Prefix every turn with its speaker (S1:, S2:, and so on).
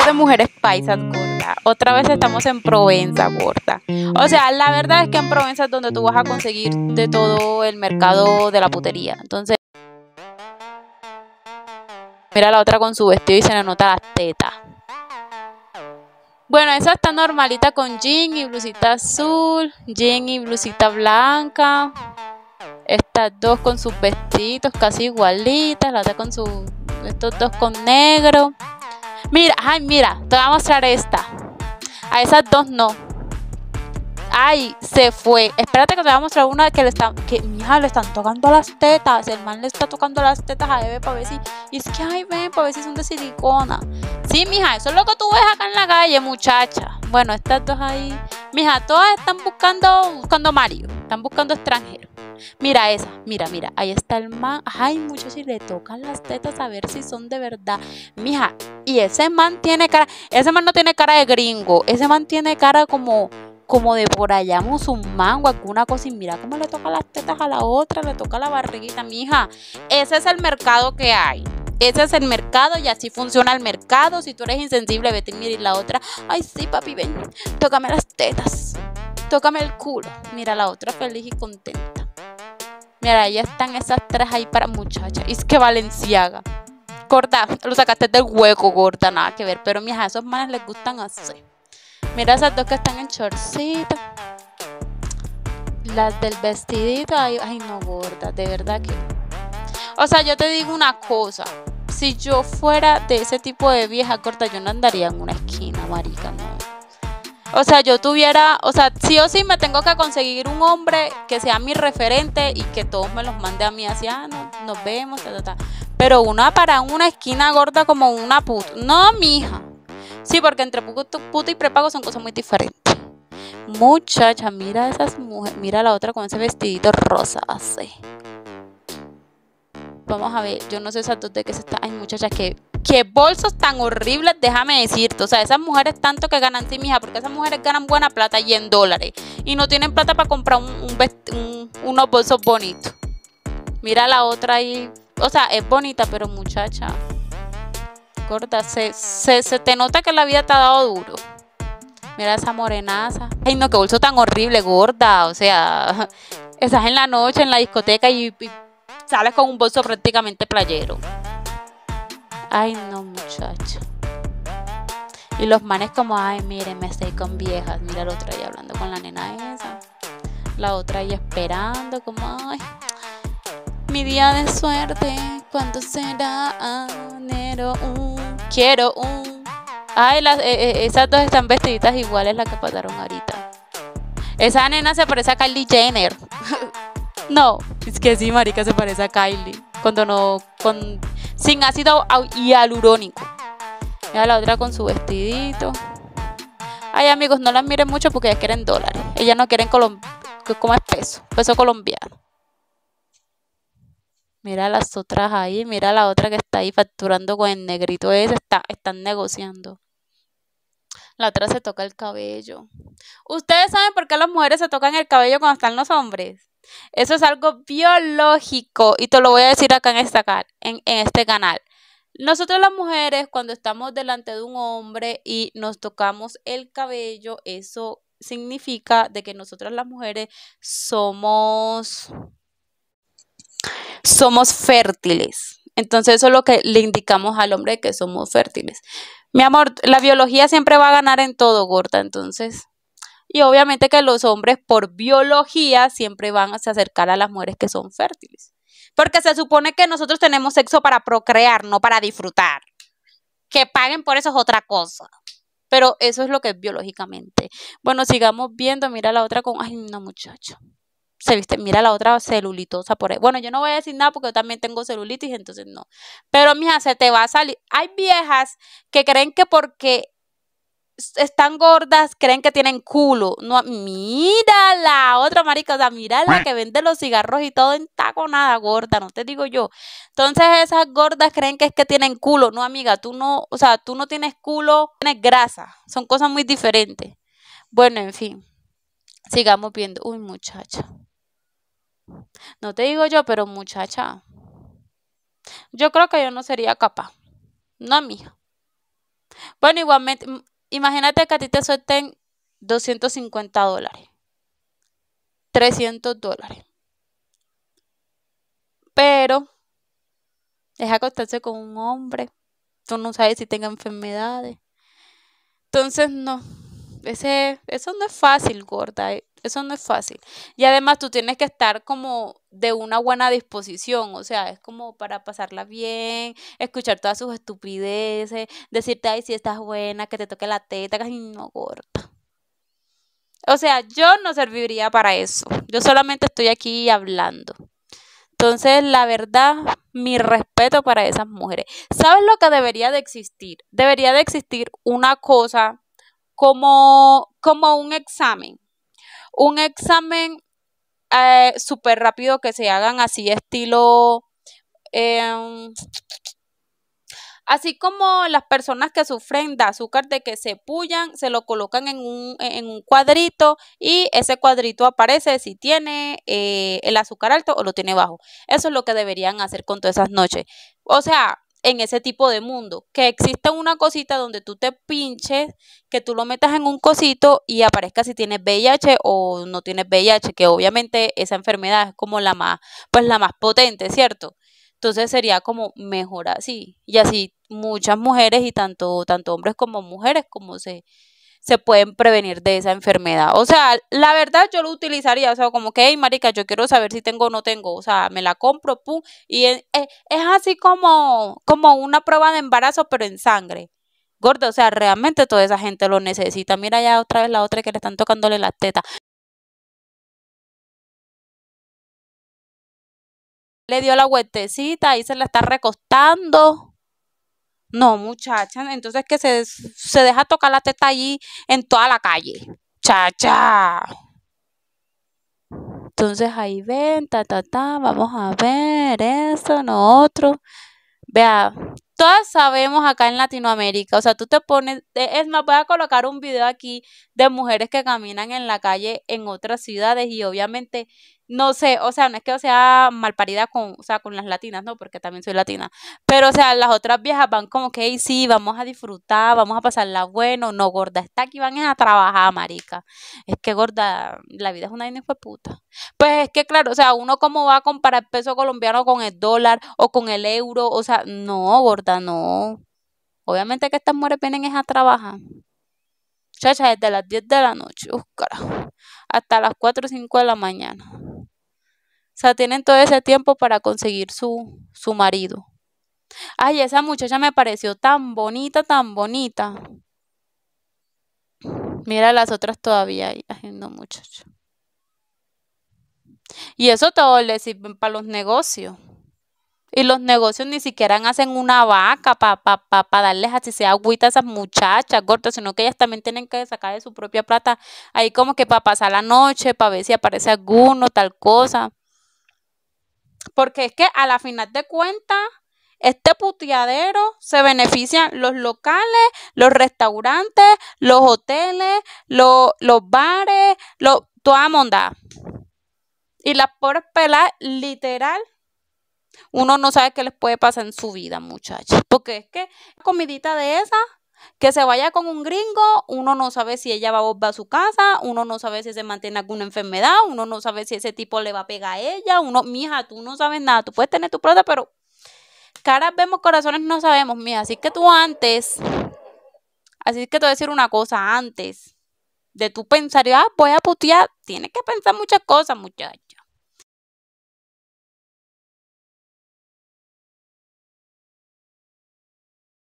S1: de mujeres paisas, gorda. Otra vez estamos en Provenza, gorda. O sea, la verdad es que en Provenza es donde tú vas a conseguir de todo el mercado de la putería. Entonces, mira la otra con su vestido y se le nota las tetas. Bueno, esa está normalita con jean y blusita azul, jean y blusita blanca. Estas dos con sus vestidos casi igualitas, la otra con estos dos con negro. Mira, ay, mira, te voy a mostrar esta. A esas dos no. Ay, se fue. Espérate que te voy a mostrar una que mija, le están tocando las tetas. El man le está tocando las tetas a Eve para ver si. Y es que, ay, ven, para ver si son de silicona. Sí, mija, eso es lo que tú ves acá en la calle, muchacha. Bueno, estas dos ahí. Mija, todas están buscando marido. Están buscando extranjeros. Mira esa, mira, ahí está el man. Ay, muchos si le tocan las tetas a ver si son de verdad. Mija, y ese man tiene cara. Ese man no tiene cara de gringo. Ese man tiene cara como de por allá musulmán o alguna cosa. Y mira cómo le toca las tetas a la otra, le toca la barriguita, mija. Ese es el mercado que hay. Ese es el mercado y así funciona el mercado. Si tú eres insensible, vete y mira. Y la otra, ay sí, papi, ven, tócame las tetas, tócame el culo. Mira la otra feliz y contenta. Mira, ahí están esas tres ahí para muchachas. Y es que Valenciaga. Gorda, lo sacaste del hueco, gorda, nada que ver. Pero mija, a esos manes les gustan así. Mira esas dos que están en shortcito. Las del vestidito, ay no, gorda, de verdad que. O sea, yo te digo una cosa. Si yo fuera de ese tipo de vieja, gorda, yo no andaría en una esquina, marica, no. O sea, sí o sí me tengo que conseguir un hombre que sea mi referente y que todos me los mande a mí así, no, nos vemos, Pero una para una esquina, gorda, como una puta. No, mija. Sí, porque entre puta y prepago son cosas muy diferentes. Muchacha, mira esas mujeres. Mira la otra con ese vestidito rosa así. Vamos a ver, yo no sé esas dos de qué se está. Ay, muchacha, qué bolsos tan horribles, déjame decirte. O sea, esas mujeres tanto que ganan, sí, mija, porque esas mujeres ganan buena plata y en dólares. Y no tienen plata para comprar unos bolsos bonitos. Mira la otra ahí. O sea, es bonita, pero muchacha, gorda, se te nota que la vida te ha dado duro. Mira esa morenaza. Ay, no, qué bolso tan horrible, gorda. O sea, estás en la noche en la discoteca y sales con un bolso prácticamente playero. Ay, no, muchacha. Y los manes como, ay, miren, me estoy con viejas. Mira la otra ahí hablando con la nena esa. La otra ahí esperando como, ay, mi día de suerte, ¿cuándo será? Quiero un. Ay, esas dos están vestiditas iguales las que pasaron ahorita. Esa nena se parece a Kylie Jenner. No, es que sí, marica, se parece a Kylie. Sin ácido hialurónico. Mira la otra con su vestidito. Ay, amigos, no las miren mucho porque ellas quieren dólares. Ellas no quieren ¿cómo es peso colombiano. Mira las otras ahí, mira la otra que está ahí facturando con el negrito ese, están negociando. La otra se toca el cabello. ¿Ustedes saben por qué las mujeres se tocan el cabello cuando están los hombres? Eso es algo biológico y te lo voy a decir acá en este canal. Nosotros las mujeres cuando estamos delante de un hombre y nos tocamos el cabello, eso significa de que nosotras las mujeres somos fértiles. Entonces eso es lo que le indicamos al hombre, que somos fértiles. Mi amor, la biología siempre va a ganar en todo, gorda, entonces. Y obviamente que los hombres por biología siempre van a acercar a las mujeres que son fértiles. Porque se supone que nosotros tenemos sexo para procrear, no para disfrutar. Que paguen por eso es otra cosa. Pero eso es lo que es biológicamente. Bueno, sigamos viendo. Mira la otra con... Ay, no, muchacho. Mira la otra celulitosa por ahí. Bueno, yo no voy a decir nada porque yo también tengo celulitis, entonces no. Pero, mija, se te va a salir. Hay viejas que creen que porque están gordas, creen que tienen culo. No, mira la otra, marica, o sea, mira la que vende los cigarros y todo en taconada, gorda, no te digo yo. Entonces esas gordas creen que es que tienen culo. No, amiga, tú no tienes culo, tienes grasa. Son cosas muy diferentes. Bueno, en fin, sigamos viendo. Uy, muchacha. No te digo yo, pero muchacha, yo creo que yo no sería capaz. No, mija. Bueno, igualmente, imagínate que a ti te suelten $250, $300, pero es acostarse con un hombre, tú no sabes si tenga enfermedades. Entonces, no, eso no es fácil, gorda, eso no es fácil. Y además tú tienes que estar como de una buena disposición, o sea, es como para pasarla bien, escuchar todas sus estupideces, decirte, ay, si estás buena, que te toque la teta, casi no, gorda. O sea, yo no serviría para eso, yo solamente estoy aquí hablando. Entonces, la verdad, mi respeto para esas mujeres. ¿Sabes lo que debería de existir? Debería de existir una cosa como un examen. Un examen súper rápido que se hagan así estilo, em, así como las personas que sufren de azúcar, de que se pullan, se lo colocan en un cuadrito y ese cuadrito aparece si tiene el azúcar alto o lo tiene bajo. Eso es lo que deberían hacer con todas esas noches. O sea, en ese tipo de mundo, que exista una cosita donde tú te pinches, que tú lo metas en un cosito y aparezca si tienes VIH o no tienes VIH, que obviamente esa enfermedad es como pues la más potente, ¿cierto? Entonces sería como mejor así. Y así muchas mujeres y tanto hombres como mujeres como se pueden prevenir de esa enfermedad. O sea, la verdad yo lo utilizaría, o sea, como que, hey, marica, yo quiero saber si tengo o no tengo, o sea, me la compro, pum, y es así como una prueba de embarazo, pero en sangre. Gordo, o sea, realmente toda esa gente lo necesita. Mira ya otra vez la otra que le están tocándole las tetas. Le dio la vueltecita, ahí se la está recostando. No, muchacha, entonces que se deja tocar la teta allí en toda la calle. Chacha. Entonces ahí ven, vamos a ver eso, no otro. Vea, todas sabemos acá en Latinoamérica, o sea, tú te pones, es más, voy a colocar un video aquí de mujeres que caminan en la calle en otras ciudades y obviamente, no sé, o sea, no es que sea malparida o sea, con las latinas, no, porque también soy latina, pero o sea, las otras viejas van como que, "Ey, sí, vamos a disfrutar, vamos a pasarla bueno, no, gorda, está aquí, van a trabajar, marica. Es que gorda, la vida es una vaina hijo de puta. Pues es que claro, o sea, uno cómo va a comparar el peso colombiano con el dólar o con el euro, o sea, no, gorda, no. Obviamente que estas mujeres vienen es a trabajar. Chacha, desde las 10 de la noche, carajo, hasta las 4 o 5 de la mañana. O sea, tienen todo ese tiempo para conseguir su marido. Ay, esa muchacha me pareció tan bonita, tan bonita. Mira las otras todavía ahí. Ay, no, muchacho. Y eso todo le sirve para los negocios. Y los negocios ni siquiera hacen una vaca para darles así sea agüita a esas muchachas gordas, sino que ellas también tienen que sacar de su propia plata ahí como que para pasar la noche, para ver si aparece alguno, tal cosa. Porque es que a la final de cuentas, este puteadero se benefician los locales, los restaurantes, los hoteles, los bares, toda monda. Y las pobres pelas, literal, uno no sabe qué les puede pasar en su vida, muchachos. Porque es que comidita de esa, que se vaya con un gringo, uno no sabe si ella va a volver a su casa, uno no sabe si se mantiene alguna enfermedad, uno no sabe si ese tipo le va a pegar a ella, mija, tú no sabes nada, tú puedes tener tu plata, pero caras vemos, corazones no sabemos, mija. Así que te voy a decir una cosa, antes de tú pensar, voy a putear, tienes que pensar muchas cosas, muchacha.